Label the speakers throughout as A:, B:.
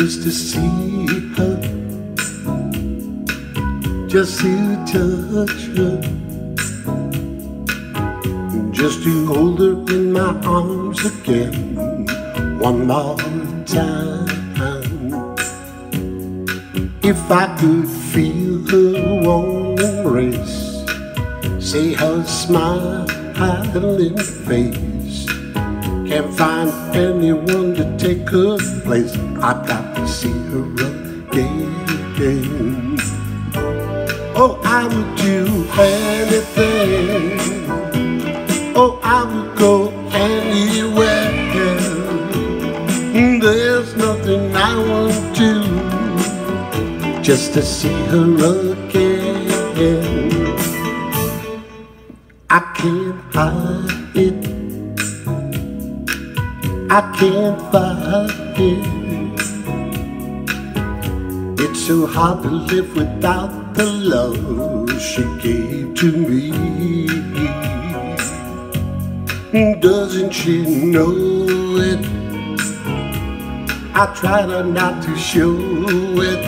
A: just to see her, just to touch her, just to hold her in my arms again one more time. If I could feel her warm embrace, see her smiling face, can't find anyone to take her place. I've got to see her again. Oh, I would do anything. Oh, I would go anywhere. There's nothing I won't do just to see her again. I can't hide it, I can't fight it. It's so hard to live without the love she gave to me. Doesn't she know it? I try not to show it.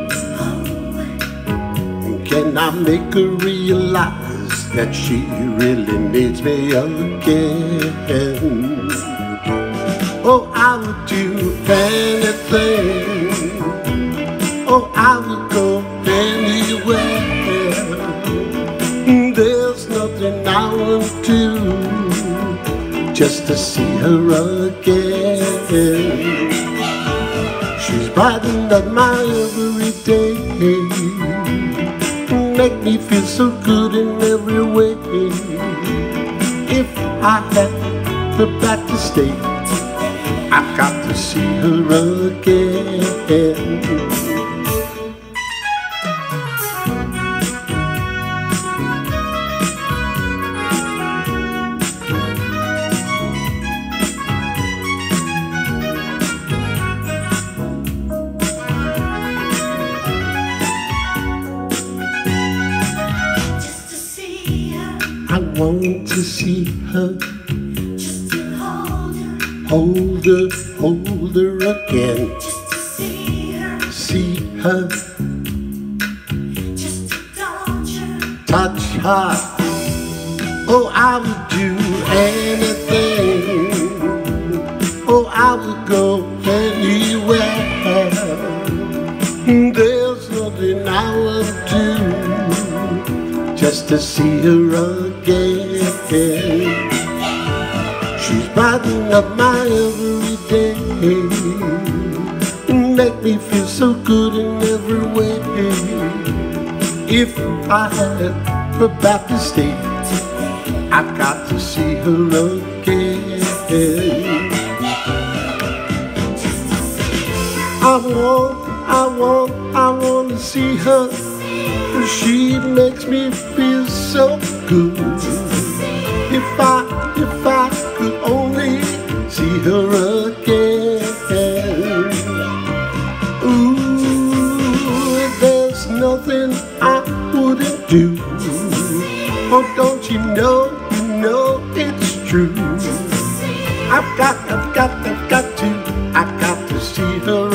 A: Can I make her realize that she really needs me again? Oh, I would do anything. Oh, I would go anywhere. There's nothing I won't do just to see her again. She's brightened up my every day, make me feel so good in every way. If I had her back to stay, I've got to see her again. I want to see her,
B: just to
A: hold her again.
B: just to see her, just to
A: touch her. Oh, I would do anything. Oh, I would go anywhere. There's nothing I would do just to see her again. She's brightened up my every day, make me feel so good in every way. If I had her back to stay, I've got to see her again. I want to see her. She makes me feel so good. If I could only see her again. Ooh, there's nothing I wouldn't do. Oh, don't you know it's true. I've got to see her